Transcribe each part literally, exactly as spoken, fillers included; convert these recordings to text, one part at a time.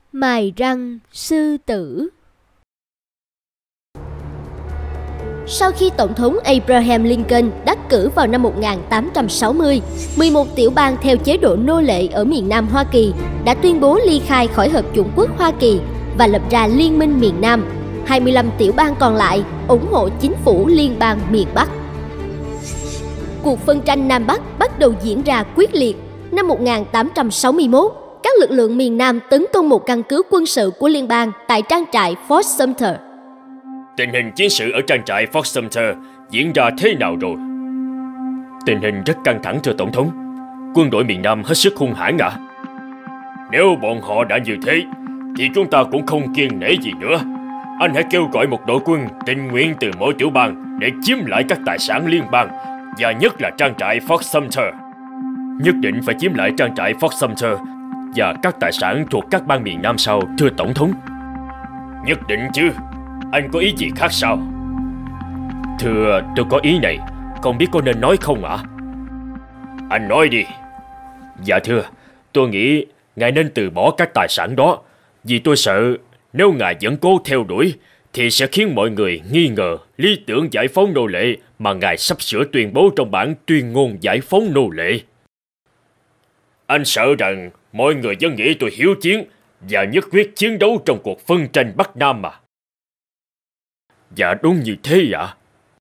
Mài răng sư tử. Sau khi Tổng thống Abraham Lincoln đắc cử vào năm một nghìn tám trăm sáu mươi, mười một tiểu bang theo chế độ nô lệ ở miền Nam Hoa Kỳ đã tuyên bố ly khai khỏi Hợp chủng quốc Hoa Kỳ và lập ra Liên minh miền Nam. hai mươi lăm tiểu bang còn lại ủng hộ chính phủ liên bang miền Bắc. Cuộc phân tranh Nam Bắc bắt đầu diễn ra quyết liệt. Năm một nghìn tám trăm sáu mươi mốt, các lực lượng miền Nam tấn công một căn cứ quân sự của liên bang tại trang trại Fort Sumter. Tình hình chiến sự ở trang trại Fort Sumter diễn ra thế nào rồi? Tình hình rất căng thẳng thưa Tổng thống. Quân đội miền Nam hết sức hung hãn ạ. À? Nếu bọn họ đã như thế, thì chúng ta cũng không kiêng nể gì nữa. Anh hãy kêu gọi một đội quân tình nguyện từ mỗi tiểu bang để chiếm lại các tài sản liên bang, và nhất là trang trại Fort Sumter. Nhất định phải chiếm lại trang trại Fort Sumter và các tài sản thuộc các bang miền Nam sau, thưa Tổng thống. Nhất định chứ. Anh có ý gì khác sao? Thưa, tôi có ý này, không biết có nên nói không ạ? À? Anh nói đi. Dạ thưa, tôi nghĩ ngài nên từ bỏ các tài sản đó, vì tôi sợ nếu ngài vẫn cố theo đuổi thì sẽ khiến mọi người nghi ngờ lý tưởng giải phóng nô lệ mà ngài sắp sửa tuyên bố trong bản tuyên ngôn giải phóng nô lệ. Anh sợ rằng mọi người vẫn nghĩ tôi hiếu chiến và nhất quyết chiến đấu trong cuộc phân tranh Bắc Nam mà. Dạ đúng như thế ạ.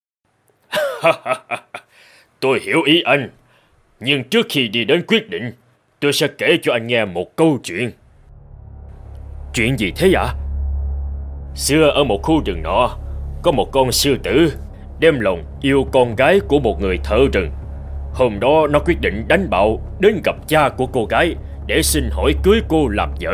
Tôi hiểu ý anh. Nhưng trước khi đi đến quyết định, tôi sẽ kể cho anh nghe một câu chuyện. Chuyện gì thế ạ? Xưa ở một khu rừng nọ, có một con sư tử đem lòng yêu con gái của một người thợ rừng. Hôm đó nó quyết định đánh bạo đến gặp cha của cô gái để xin hỏi cưới cô làm vợ.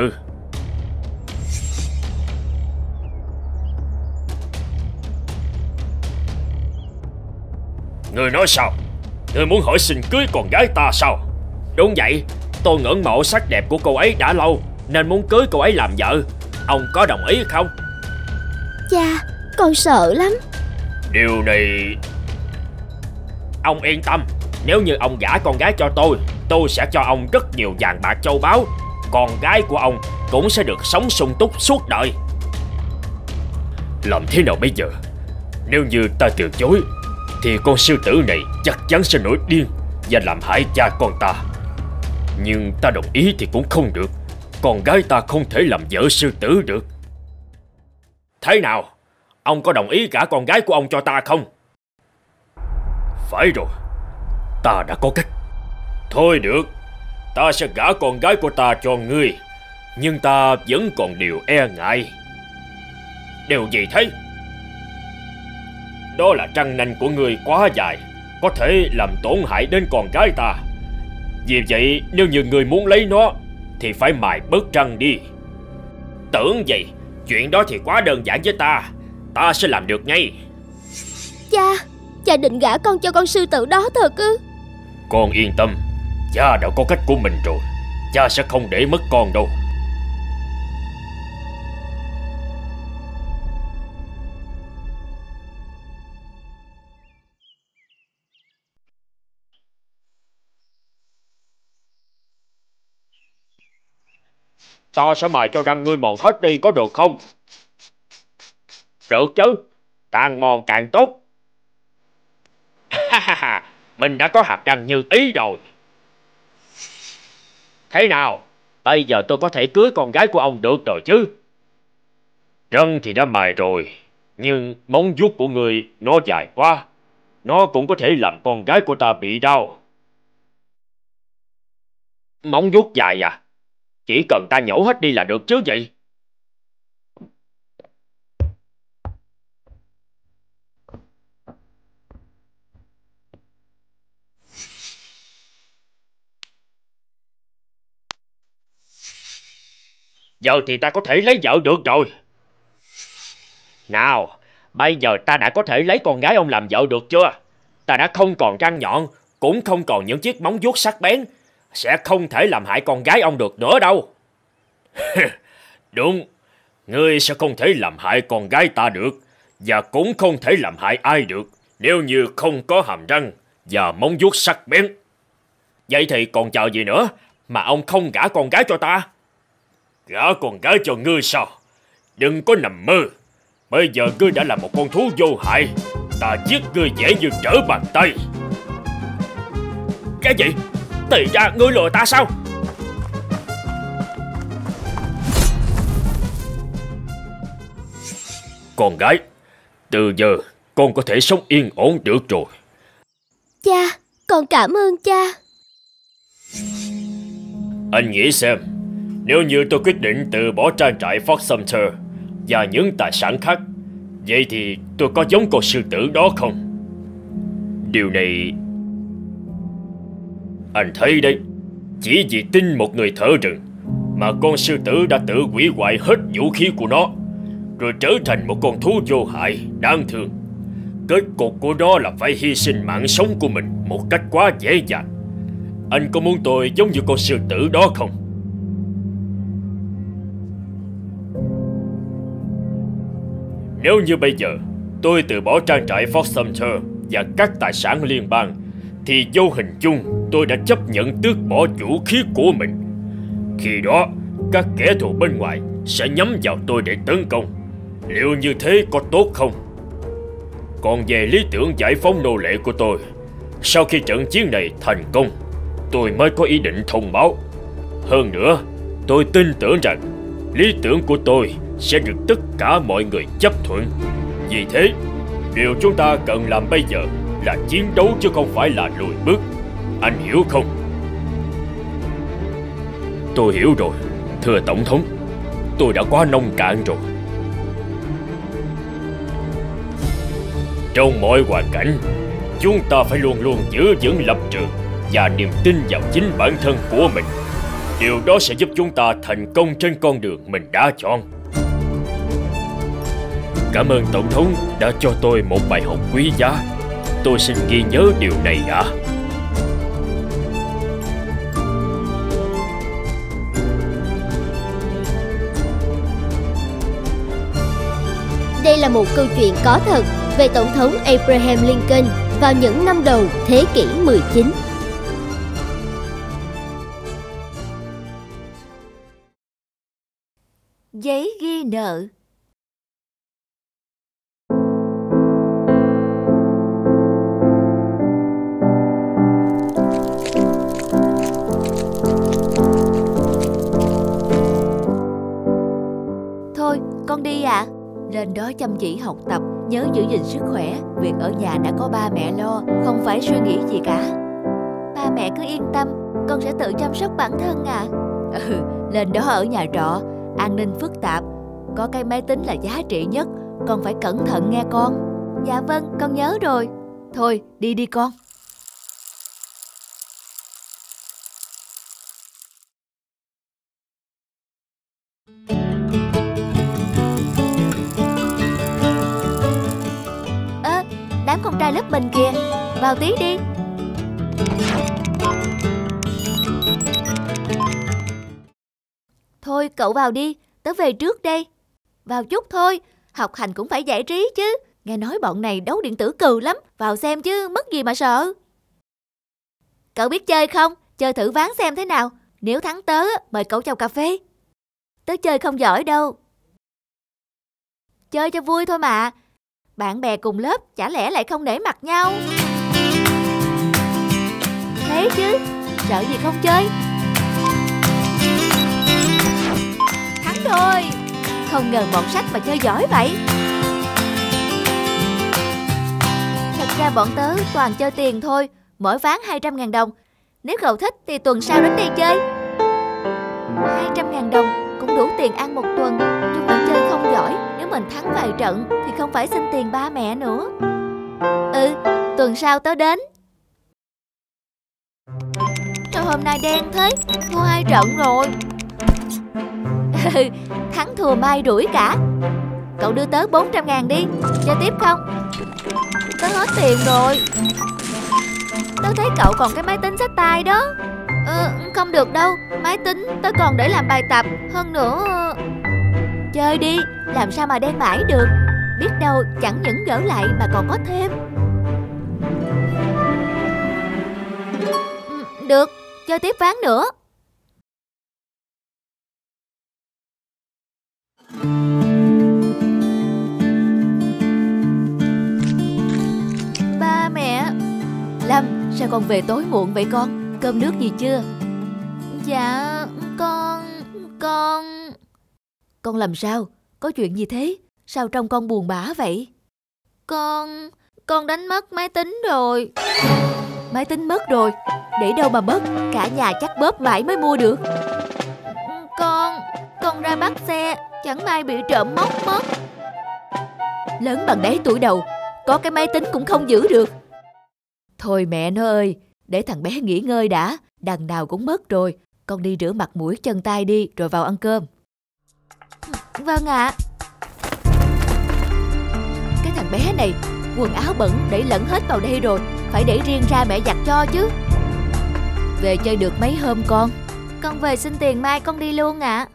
Người nói sao? Người muốn hỏi xin cưới con gái ta sao? Đúng vậy, tôi ngưỡng mộ sắc đẹp của cô ấy đã lâu nên muốn cưới cô ấy làm vợ. Ông có đồng ý không? Cha, con sợ lắm. Điều này... Ông yên tâm, nếu như ông gả con gái cho tôi, tôi sẽ cho ông rất nhiều vàng bạc châu báu. Con gái của ông cũng sẽ được sống sung túc suốt đời. Làm thế nào bây giờ? Nếu như ta từ chối thì con sư tử này chắc chắn sẽ nổi điên và làm hại cha con ta. Nhưng ta đồng ý thì cũng không được. Con gái ta không thể làm vợ sư tử được. Thế nào? Ông có đồng ý gả con gái của ông cho ta không? Phải rồi, ta đã có cách. Thôi được, ta sẽ gả con gái của ta cho ngươi. Nhưng ta vẫn còn điều e ngại. Điều gì thế? Đó là răng nanh của ngươi quá dài, có thể làm tổn hại đến con gái ta. Vì vậy nếu như ngươi muốn lấy nó thì phải mài bớt răng đi. Tưởng gì? Chuyện đó thì quá đơn giản với ta. Ta sẽ làm được ngay. Cha, cha định gả con cho con sư tử đó thật ư? Con yên tâm, cha đã có cách của mình rồi. Cha sẽ không để mất con đâu. Ta sẽ mài cho răng ngươi mòn hết đi, có được không? Được chứ, càng mòn càng tốt. Mình đã có hạt răng như ý rồi. Thế nào? Bây giờ tôi có thể cưới con gái của ông được rồi chứ? Răng thì đã mài rồi, nhưng móng vuốt của người nó dài quá. Nó cũng có thể làm con gái của ta bị đau. Móng vuốt dài à? Chỉ cần ta nhổ hết đi là được chứ gì? Giờ thì ta có thể lấy vợ được rồi. Nào, bây giờ ta đã có thể lấy con gái ông làm vợ được chưa? Ta đã không còn răng nhọn, cũng không còn những chiếc móng vuốt sắc bén. Sẽ không thể làm hại con gái ông được nữa đâu. Đúng, ngươi sẽ không thể làm hại con gái ta được, và cũng không thể làm hại ai được nếu như không có hàm răng và móng vuốt sắc bén. Vậy thì còn chờ gì nữa mà ông không gả con gái cho ta? Gả con gái cho ngươi sao? Đừng có nằm mơ. Bây giờ ngươi đã là một con thú vô hại. Ta giết ngươi dễ như trở bàn tay. Cái gì? Thì ra ngươi lừa ta sao? Con gái, từ giờ con có thể sống yên ổn được rồi. Cha, con cảm ơn cha. Anh nghĩ xem, nếu như tôi quyết định từ bỏ trang trại Fort Sumter và những tài sản khác, vậy thì tôi có giống con sư tử đó không? Điều này... Anh thấy đấy, chỉ vì tin một người thợ rừng mà con sư tử đã tự hủy hoại hết vũ khí của nó, rồi trở thành một con thú vô hại, đáng thương. Kết cục của nó là phải hy sinh mạng sống của mình một cách quá dễ dàng. Anh có muốn tôi giống như con sư tử đó không? Nếu như bây giờ tôi từ bỏ trang trại Fort Sumter và các tài sản liên bang, thì vô hình chung tôi đã chấp nhận tước bỏ vũ khí của mình. Khi đó, các kẻ thù bên ngoài sẽ nhắm vào tôi để tấn công. Liệu như thế có tốt không? Còn về lý tưởng giải phóng nô lệ của tôi, sau khi trận chiến này thành công, tôi mới có ý định thông báo. Hơn nữa, tôi tin tưởng rằng lý tưởng của tôi sẽ được tất cả mọi người chấp thuận. Vì thế, điều chúng ta cần làm bây giờ là chiến đấu chứ không phải là lùi bước. Anh hiểu không? Tôi hiểu rồi, thưa Tổng thống. Tôi đã quá nông cạn rồi. Trong mọi hoàn cảnh, chúng ta phải luôn luôn giữ vững lập trường và niềm tin vào chính bản thân của mình. Điều đó sẽ giúp chúng ta thành công trên con đường mình đã chọn. Cảm ơn Tổng thống đã cho tôi một bài học quý giá. Tôi xin ghi nhớ điều này ạ. À. Đây là một câu chuyện có thật về Tổng thống Abraham Lincoln vào những năm đầu thế kỷ mười chín. Giấy ghi nợ. Thôi, con đi ạ. À? Lên đó chăm chỉ học tập, nhớ giữ gìn sức khỏe. Việc ở nhà đã có ba mẹ lo, không phải suy nghĩ gì cả. Ba mẹ cứ yên tâm, con sẽ tự chăm sóc bản thân à. Ừ, lên đó ở nhà trọ, an ninh phức tạp, có cái máy tính là giá trị nhất. Con phải cẩn thận nghe con. Dạ vâng, con nhớ rồi. Thôi, đi đi con. Ơ, đám con trai lớp mình kìa. Vào tí đi. Thôi cậu vào đi, tớ về trước đây. Vào chút thôi, học hành cũng phải giải trí chứ. Nghe nói bọn này đấu điện tử cừ lắm. Vào xem chứ, mất gì mà sợ. Cậu biết chơi không? Chơi thử ván xem thế nào. Nếu thắng tớ, mời cậu chầu cà phê. Tớ chơi không giỏi đâu. Chơi cho vui thôi mà. Bạn bè cùng lớp chả lẽ lại không nể mặt nhau. Thế chứ, sợ gì không chơi. Thắng thôi. Không ngờ bọn sách mà chơi giỏi vậy. Thật ra bọn tớ toàn chơi tiền thôi. Mỗi ván hai trăm ngàn đồng. Nếu cậu thích thì tuần sau đến đây chơi. Hai trăm ngàn đồng cũng đủ tiền ăn một tuần. Chúng nó chơi không giỏi. Nếu mình thắng vài trận thì không phải xin tiền ba mẹ nữa. Ừ, tuần sau tớ đến. Trời, hôm nay đen thế. Thua hai trận rồi. Thắng thua mai rủi cả. Cậu đưa tớ bốn trăm ngàn đi. Chơi tiếp không? Tớ hết tiền rồi. Tớ thấy cậu còn cái máy tính xách tay đó. Ờ, không được đâu. Máy tính tớ còn để làm bài tập. Hơn nữa... Chơi đi, làm sao mà đen mãi được. Biết đâu chẳng những gỡ lại mà còn có thêm. Ừ, được, chơi tiếp ván nữa. sao con về tối muộn vậy con? Cơm nước gì chưa? Dạ con... con... Con làm sao? Có chuyện gì thế? Sao trông con buồn bã vậy? Con... con đánh mất máy tính rồi. Máy tính mất rồi? Để đâu mà mất? Cả nhà chắc bóp mãi mới mua được. Con... con ra bắt xe, chẳng may bị trộm móc mất. Lớn bằng đấy tuổi đầu, có cái máy tính cũng không giữ được. Thôi mẹ nó ơi, để thằng bé nghỉ ngơi đã. Đằng nào cũng mất rồi. Con đi rửa mặt mũi chân tay đi, rồi vào ăn cơm. Vâng ạ. Cái thằng bé này, quần áo bẩn để lẫn hết vào đây rồi, phải để riêng ra mẹ giặt cho chứ. Về chơi được mấy hôm con? Con về xin tiền mai con đi luôn ạ.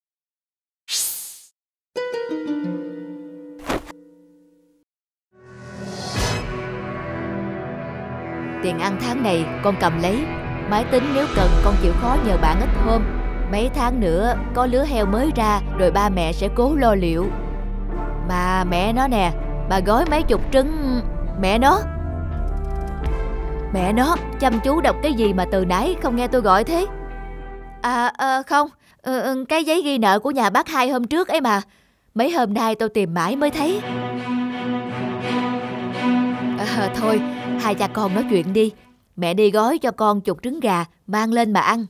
Tiền ăn tháng này con cầm lấy. Máy tính nếu cần con chịu khó nhờ bạn ít hôm. Mấy tháng nữa có lứa heo mới ra, rồi ba mẹ sẽ cố lo liệu. Mà mẹ nó nè, bà gói mấy chục trứng. Mẹ nó Mẹ nó chăm chú đọc cái gì mà từ nãy không nghe tôi gọi thế? À, à không, ừ, cái giấy ghi nợ của nhà bác Hai hôm trước ấy mà. Mấy hôm nay tôi tìm mãi mới thấy. À, thôi, hai cha con nói chuyện đi. Mẹ đi gói cho con chục trứng gà, mang lên mà ăn.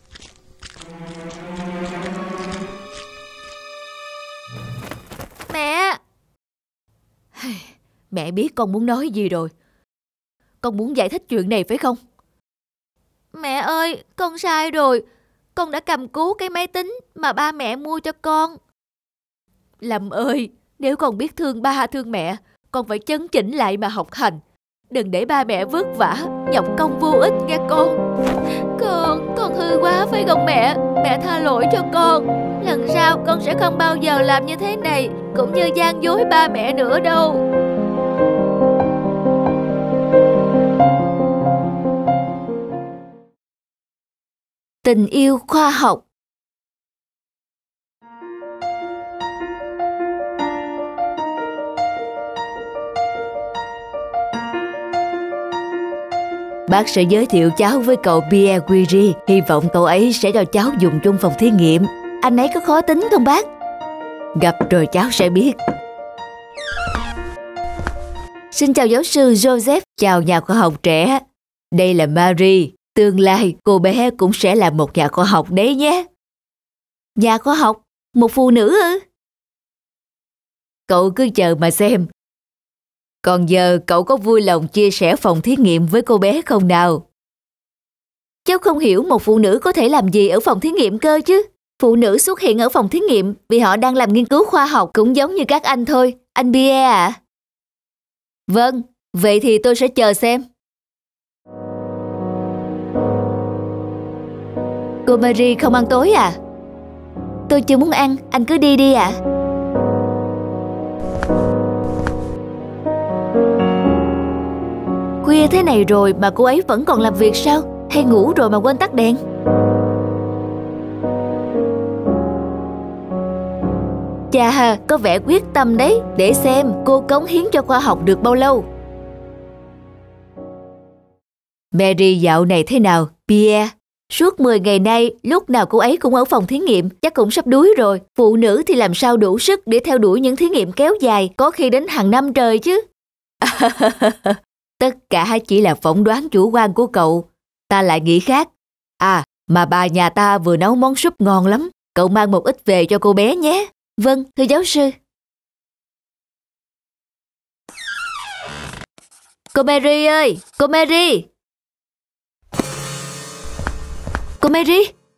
Mẹ! Mẹ biết con muốn nói gì rồi. Con muốn giải thích chuyện này phải không? Mẹ ơi, con sai rồi. Con đã cầm cố cái máy tính mà ba mẹ mua cho con. Lâm ơi, nếu con biết thương ba thương mẹ, con phải chấn chỉnh lại mà học hành. Đừng để ba mẹ vất vả, nhọc công vô ích nghe con. Con, con hư quá phải không mẹ? Mẹ tha lỗi cho con. Lần sau con sẽ không bao giờ làm như thế này, cũng như gian dối ba mẹ nữa đâu. Tình yêu khoa học. Bác sẽ giới thiệu cháu với cậu Pierre Curie. Hy vọng cậu ấy sẽ cho cháu dùng chung phòng thí nghiệm. Anh ấy có khó tính không bác? Gặp rồi cháu sẽ biết. Xin chào giáo sư Joseph. Chào nhà khoa học trẻ. Đây là Marie. Tương lai cô bé cũng sẽ là một nhà khoa học đấy nhé. Nhà khoa học? Một phụ nữ ư? Cậu cứ chờ mà xem. Còn giờ cậu có vui lòng chia sẻ phòng thí nghiệm với cô bé không nào? Cháu không hiểu một phụ nữ có thể làm gì ở phòng thí nghiệm cơ chứ. Phụ nữ xuất hiện ở phòng thí nghiệm vì họ đang làm nghiên cứu khoa học, cũng giống như các anh thôi. Anh Pierre ạ. Vâng, vậy thì tôi sẽ chờ xem. Cô Marie không ăn tối à? Tôi chưa muốn ăn, anh cứ đi đi ạ. À. Khuya thế này rồi mà cô ấy vẫn còn làm việc sao? Hay ngủ rồi mà quên tắt đèn? Chà, có vẻ quyết tâm đấy. Để xem cô cống hiến cho khoa học được bao lâu. Mary dạo này thế nào, Pierre? Suốt mười ngày nay, lúc nào cô ấy cũng ở phòng thí nghiệm, chắc cũng sắp đuối rồi. Phụ nữ thì làm sao đủ sức để theo đuổi những thí nghiệm kéo dài, có khi đến hàng năm trời chứ. Tất cả chỉ là phỏng đoán chủ quan của cậu. Ta lại nghĩ khác. À, mà bà nhà ta vừa nấu món súp ngon lắm. Cậu mang một ít về cho cô bé nhé. Vâng, thưa giáo sư. Cô Mary ơi, cô Mary. Cô Mary.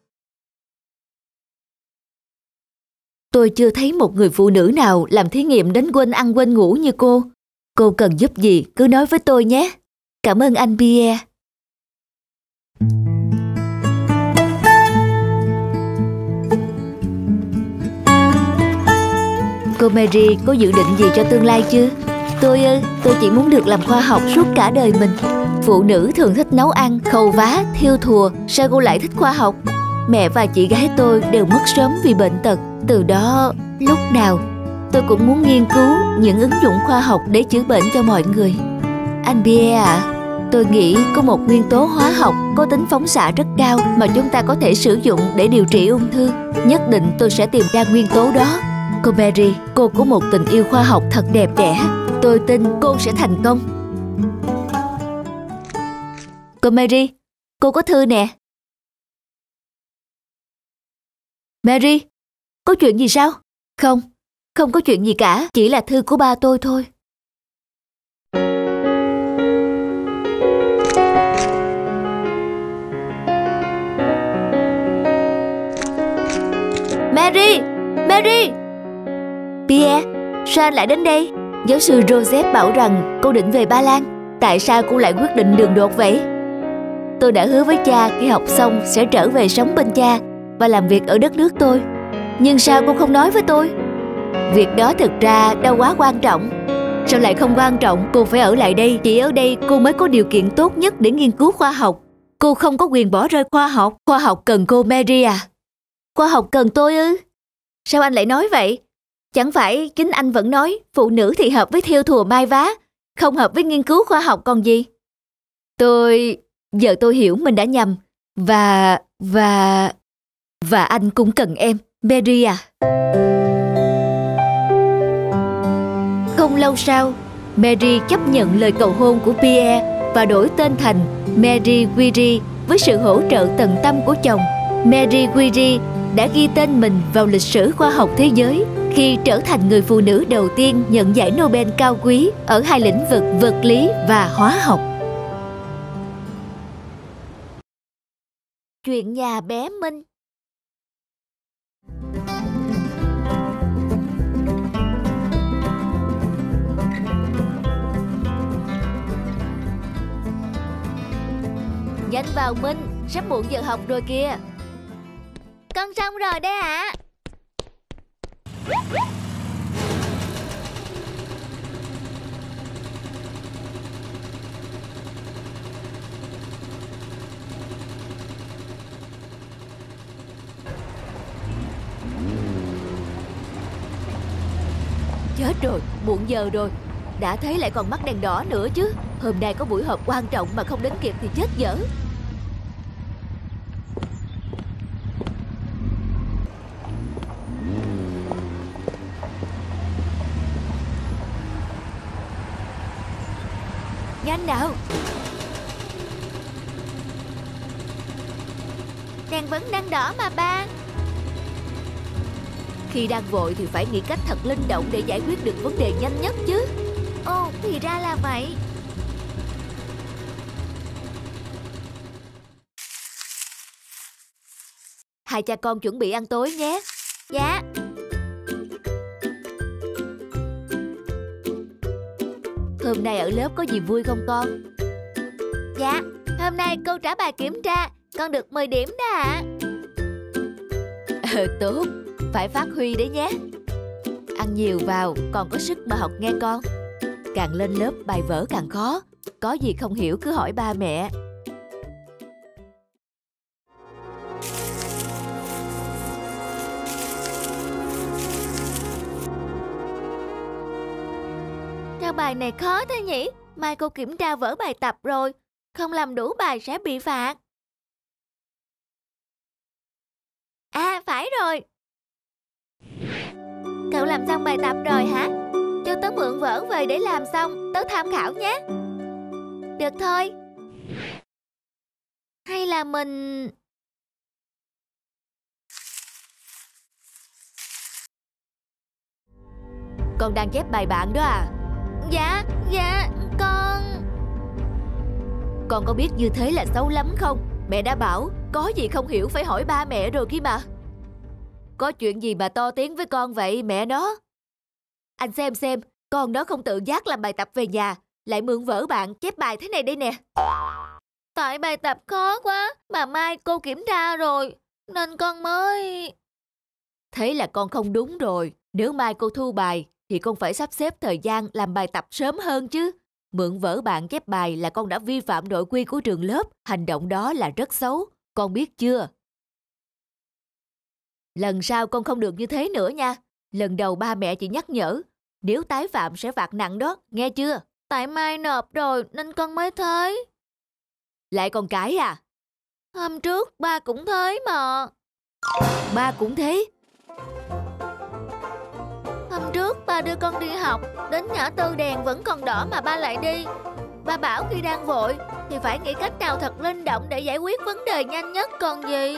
Tôi chưa thấy một người phụ nữ nào làm thí nghiệm đến quên ăn quên ngủ như cô. Cô cần giúp gì cứ nói với tôi nhé. Cảm ơn anh Pierre. Cô Mary có dự định gì cho tương lai chưa? Tôi ư, tôi chỉ muốn được làm khoa học suốt cả đời mình. Phụ nữ thường thích nấu ăn, khâu vá, thêu thùa. Sao cô lại thích khoa học? Mẹ và chị gái tôi đều mất sớm vì bệnh tật. Từ đó, lúc nào tôi cũng muốn nghiên cứu những ứng dụng khoa học để chữa bệnh cho mọi người. Anh Pierre ạ, à, Tôi nghĩ có một nguyên tố hóa học có tính phóng xạ rất cao mà chúng ta có thể sử dụng để điều trị ung thư. Nhất định tôi sẽ tìm ra nguyên tố đó. Cô Mary, cô có một tình yêu khoa học thật đẹp đẽ. Tôi tin cô sẽ thành công. Cô Mary, cô có thư nè. Mary, có chuyện gì sao? Không, không có chuyện gì cả, chỉ là thư của ba tôi thôi. Mary, Mary! Pierre, sao anh lại đến đây? Giáo sư Joseph bảo rằng cô định về Ba Lan. Tại sao cô lại quyết định đường đột vậy? Tôi đã hứa với cha khi học xong sẽ trở về sống bên cha và làm việc ở đất nước tôi. Nhưng sao cô không nói với tôi? Việc đó thực ra đâu quá quan trọng. Sao lại không quan trọng? Cô phải ở lại đây. Chỉ ở đây cô mới có điều kiện tốt nhất để nghiên cứu khoa học. Cô không có quyền bỏ rơi khoa học. Khoa học cần cô, Mary à. Khoa học cần tôi ư? Sao anh lại nói vậy? Chẳng phải chính anh vẫn nói phụ nữ thì hợp với thêu thùa mai vá, không hợp với nghiên cứu khoa học còn gì? Tôi... Giờ tôi hiểu mình đã nhầm. Và... và... Và anh cũng cần em, Mary à. Không lâu sau, Mary chấp nhận lời cầu hôn của Pierre và đổi tên thành Mary Curie với sự hỗ trợ tận tâm của chồng. Mary Curie đã ghi tên mình vào lịch sử khoa học thế giới khi trở thành người phụ nữ đầu tiên nhận giải Nobel cao quý ở hai lĩnh vực vật lý và hóa học. Chuyện nhà bé Minh. Nhanh vào Minh, sắp muộn giờ học rồi kìa. Con xong rồi đấy ạ. Chết rồi, muộn giờ rồi. Đã thế lại còn mắc đèn đỏ nữa chứ. Hôm nay có buổi họp quan trọng mà không đến kịp thì chết dở. Nhanh nào. Đèn vẫn đang đỏ mà ba. Khi đang vội thì phải nghĩ cách thật linh động để giải quyết được vấn đề nhanh nhất chứ. Ồ, thì ra là vậy. Hai cha con chuẩn bị ăn tối nhé. Dạ. Hôm nay ở lớp có gì vui không con? Dạ, hôm nay cô trả bài kiểm tra, con được mười điểm đó ạ. Ờ, tốt, phải phát huy đấy nhé. Ăn nhiều vào, còn có sức mà học nghe con. Càng lên lớp bài vở càng khó. Có gì không hiểu cứ hỏi ba mẹ. Sao bài này khó thế nhỉ? Mai cô kiểm tra vở bài tập rồi. Không làm đủ bài sẽ bị phạt. À, phải rồi. Cậu làm xong bài tập rồi hả? Cho tớ mượn vở về để làm xong, tớ tham khảo nhé. Được thôi. Hay là mình... Con đang chép bài bạn đó à? Dạ, dạ, con... Con có biết như thế là xấu lắm không? Mẹ đã bảo, có gì không hiểu phải hỏi ba mẹ rồi kia mà. Có chuyện gì mà to tiếng với con vậy mẹ nó? Anh xem xem, con đó không tự giác làm bài tập về nhà, lại mượn vở bạn chép bài thế này đây nè. Tại bài tập khó quá, mà mai cô kiểm tra rồi, nên con mới... Thế là con không đúng rồi. Nếu mai cô thu bài, thì con phải sắp xếp thời gian làm bài tập sớm hơn chứ. Mượn vở bạn chép bài là con đã vi phạm nội quy của trường lớp. Hành động đó là rất xấu, con biết chưa? Lần sau con không được như thế nữa nha. Lần đầu ba mẹ chỉ nhắc nhở, nếu tái phạm sẽ phạt nặng đó, nghe chưa? Tại mai nộp rồi nên con mới thế. lại còn cãi à? Hôm trước ba cũng thế mà. Ba cũng thế? Hôm trước ba đưa con đi học, đến ngã tư đèn vẫn còn đỏ mà ba lại đi. Ba bảo khi đang vội thì phải nghĩ cách nào thật linh động để giải quyết vấn đề nhanh nhất còn gì.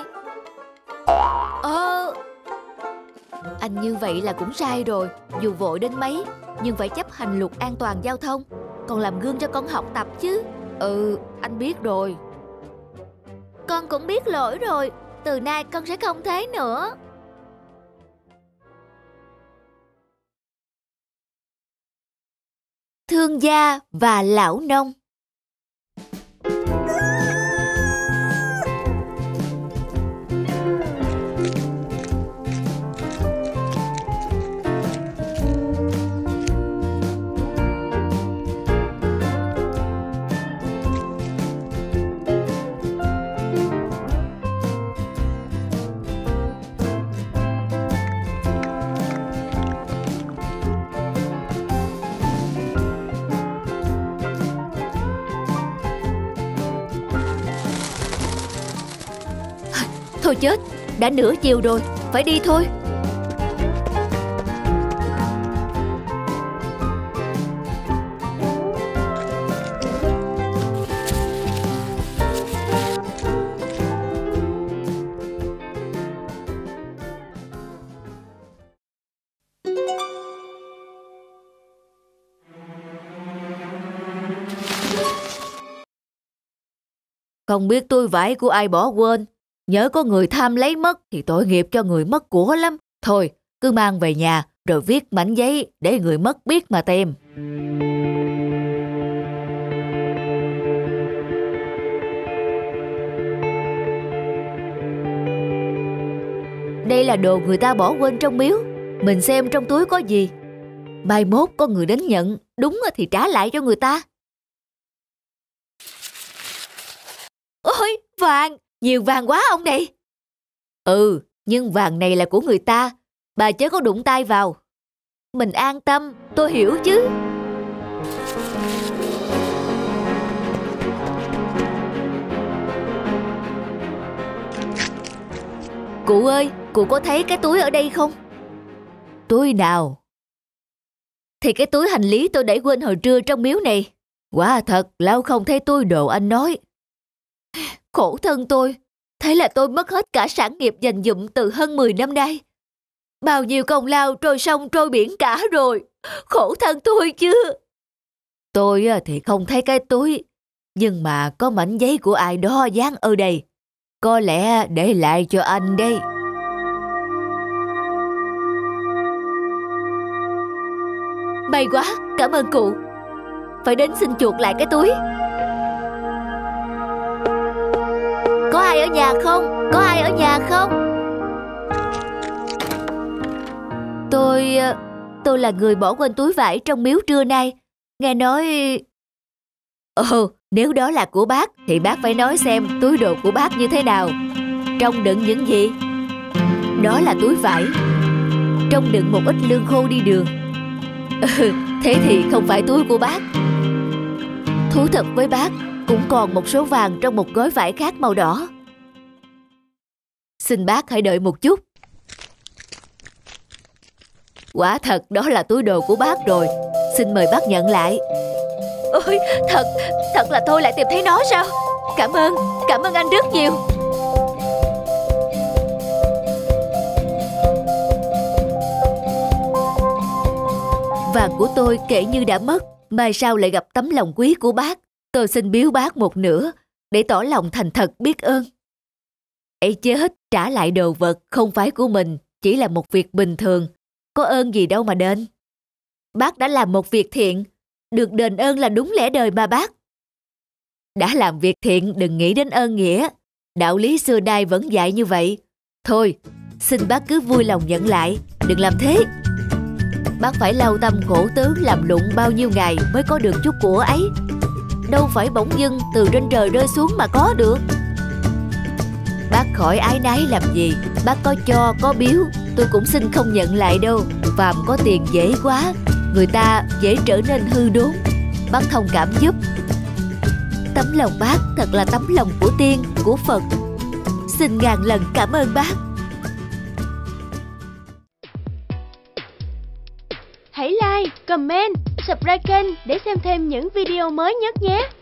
Ờ... Anh như vậy là cũng sai rồi. Dù vội đến mấy nhưng phải chấp hành luật an toàn giao thông, còn làm gương cho con học tập chứ. Ừ, anh biết rồi. Con cũng biết lỗi rồi. Từ nay con sẽ không thế nữa. Thương gia và lão nông. Thôi chết, đã nửa chiều rồi, phải đi thôi. Không biết túi vải của ai bỏ quên. Nhớ có người tham lấy mất thì tội nghiệp cho người mất của lắm. Thôi, cứ mang về nhà rồi viết mảnh giấy để người mất biết mà tìm. Đây là đồ người ta bỏ quên trong miếu. Mình xem trong túi có gì. Mai mốt có người đến nhận, đúng thì trả lại cho người ta. Ôi, vàng! Nhiều vàng quá ông này. Ừ, nhưng vàng này là của người ta. Bà chớ có đụng tay vào. Mình an tâm, tôi hiểu chứ. Cụ ơi, cụ có thấy cái túi ở đây không? Túi nào? Thì cái túi hành lý tôi để quên hồi trưa trong miếu này. Quả thật, lão không thấy túi đồ anh nói. Khổ thân tôi, thế là tôi mất hết cả sản nghiệp dành dụm từ hơn mười năm nay. Bao nhiêu công lao trôi sông trôi biển cả rồi. Khổ thân tôi chứ. Tôi thì không thấy cái túi, nhưng mà có mảnh giấy của ai đó dán ở đây. Có lẽ để lại cho anh đây. May quá, cảm ơn cụ. Phải đến xin chuộc lại cái túi. Có ai ở nhà không? Có ai ở nhà không? Tôi... Tôi là người bỏ quên túi vải trong miếu trưa nay. Nghe nói... Ồ, nếu đó là của bác thì bác phải nói xem túi đồ của bác như thế nào. Trong đựng những gì? Đó là túi vải. Trong đựng một ít lương khô đi đường. Ừ, thế thì không phải túi của bác. Thú thật với bác, cũng còn một số vàng trong một gói vải khác màu đỏ. Xin bác hãy đợi một chút. Quả thật đó là túi đồ của bác rồi. Xin mời bác nhận lại. Ôi, thật, thật là tôi lại tìm thấy nó sao? Cảm ơn, cảm ơn anh rất nhiều. Vàng của tôi kể như đã mất, mai sau lại gặp tấm lòng quý của bác. Tôi xin biếu bác một nửa để tỏ lòng thành thật biết ơn. Ấy chết, trả lại đồ vật không phải của mình chỉ là một việc bình thường, có ơn gì đâu mà đền. Bác đã làm một việc thiện, được đền ơn là đúng lẽ đời mà bác. Đã làm việc thiện đừng nghĩ đến ơn nghĩa, đạo lý xưa nay vẫn dạy như vậy. Thôi, xin bác cứ vui lòng nhận lại, đừng làm thế. Bác phải lao tâm khổ tứ làm lụng bao nhiêu ngày mới có được chút của ấy. Đâu phải bỗng dưng từ trên trời rơi xuống mà có được. Bác khỏi ái náy làm gì. Bác có cho có biếu tôi cũng xin không nhận lại đâu. Phàm có tiền dễ quá, người ta dễ trở nên hư đốn. Bác thông cảm giúp. Tấm lòng bác thật là tấm lòng của tiên, của Phật. Xin ngàn lần cảm ơn bác. Hãy like, comment, subscribe kênh để xem thêm những video mới nhất nhé.